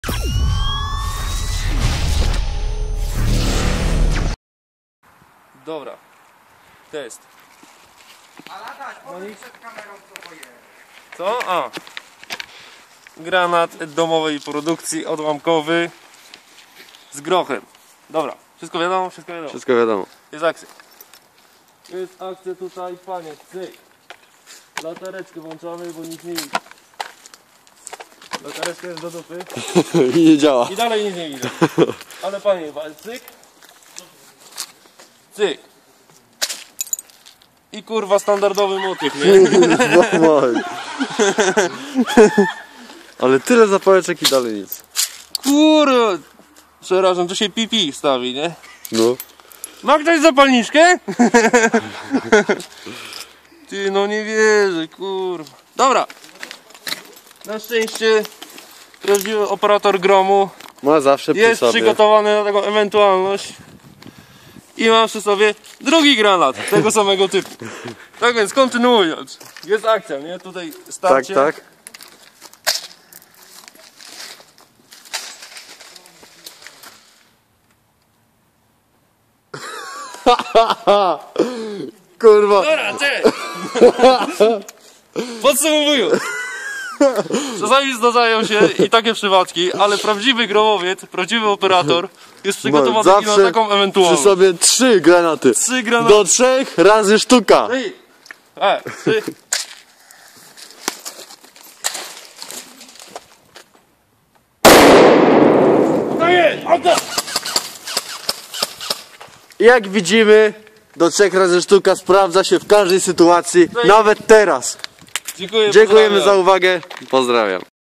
Dobra. Test. A latać, powiedz przed kamerą co to jest. Co? A. Granat domowej produkcji odłamkowy z grochem. Dobra. Wszystko wiadomo? Wszystko wiadomo. Wszystko wiadomo. Jest akcja. Jest akcja tutaj, panie. Cyk. Latareczkę włączamy, bo nic nie widać. Latareczka jest do dupy. I nie działa. I dalej nic nie widać. Ale panie, cyk. Cyk. I kurwa standardowy motyw, nie? Ale tyle zapałeczek i dalej nic. Kurwa. Przerażam, to się pipi stawi, nie? No. Ma ktoś zapalniczkę? Ty, no nie wierzę, kurwa. Dobra. Na szczęście prawdziwy operator gromu Ma zawsze przy jest sobie. przygotowany na taką ewentualność. I mam przy sobie drugi granat tego samego typu. Tak więc kontynuując. Jest akcja, nie? Tutaj Tak, starcie. tak. Kurwa. Dobra, cześć! Podsumowując. Czasami zdarzają się i takie przypadki, ale prawdziwy gromowiec, prawdziwy operator jest przygotowany i na zawsze taką przy ewentualność. sobie 3 granaty. 3 granaty. Do 3 razy sztuka. 3. Jak widzimy, do 3 razy sztuka sprawdza się w każdej sytuacji, nawet teraz. Dziękuję, Dziękujemy pozdrawiam. za uwagę. Pozdrawiam.